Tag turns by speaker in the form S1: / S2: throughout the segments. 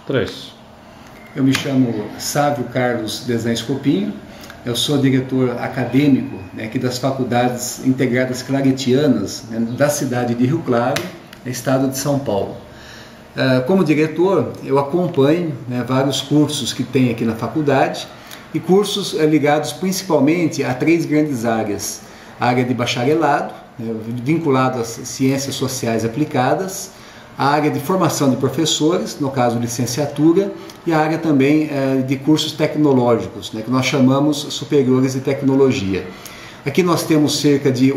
S1: 3.
S2: Eu me chamo Sávio Carlos Desan Escopinho, eu sou diretor acadêmico aqui das Faculdades Integradas Claretianas, da cidade de Rio Claro, estado de São Paulo. Como diretor, eu acompanho vários cursos que tem aqui na faculdade, e cursos ligados principalmente a 3 grandes áreas: a área de bacharelado, vinculado às ciências sociais aplicadas, a área de formação de professores, no caso licenciatura, e a área também de cursos tecnológicos, que nós chamamos superiores de tecnologia. Aqui nós temos cerca de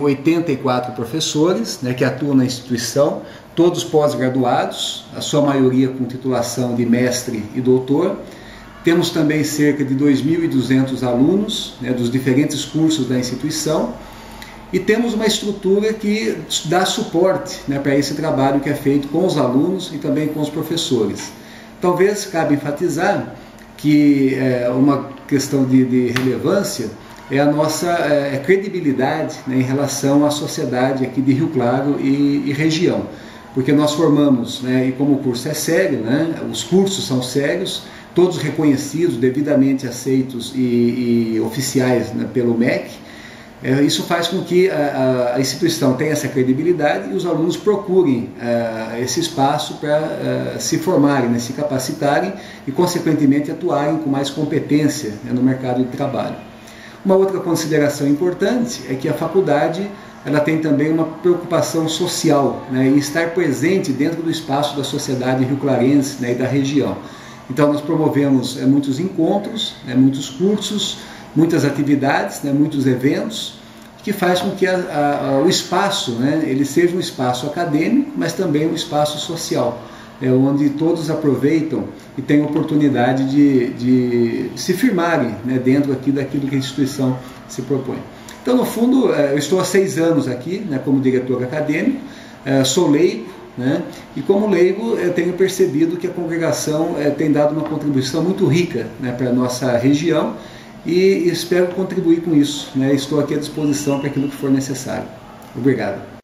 S2: 84 professores que atuam na instituição, todos pós-graduados, a sua maioria com titulação de mestre e doutor. Temos também cerca de 2.200 alunos dos diferentes cursos da instituição, e temos uma estrutura que dá suporte para esse trabalho que é feito com os alunos e também com os professores. Talvez cabe enfatizar que uma questão de relevância é a nossa credibilidade em relação à sociedade aqui de Rio Claro e região, porque nós formamos, e como o curso é sério, os cursos são sérios, todos reconhecidos, devidamente aceitos e oficiais pelo MEC. Isso faz com que a instituição tenha essa credibilidade e os alunos procurem esse espaço para se formarem, se capacitarem e, consequentemente, atuarem com mais competência no mercado de trabalho. Uma outra consideração importante é que a faculdade ela tem também uma preocupação social, e estar presente dentro do espaço da sociedade rioclarense e da região. Então nós promovemos muitos encontros, muitos cursos, muitas atividades, muitos eventos, que faz com que o espaço ele seja um espaço acadêmico, mas também um espaço social, onde todos aproveitam e têm oportunidade de se firmarem dentro aqui daquilo que a instituição se propõe. Então, no fundo, eu estou há 6 anos aqui como diretor acadêmico, sou leigo, e como leigo eu tenho percebido que a congregação tem dado uma contribuição muito rica para a nossa região, e espero contribuir com isso. Estou aqui à disposição para aquilo que for necessário. Obrigado.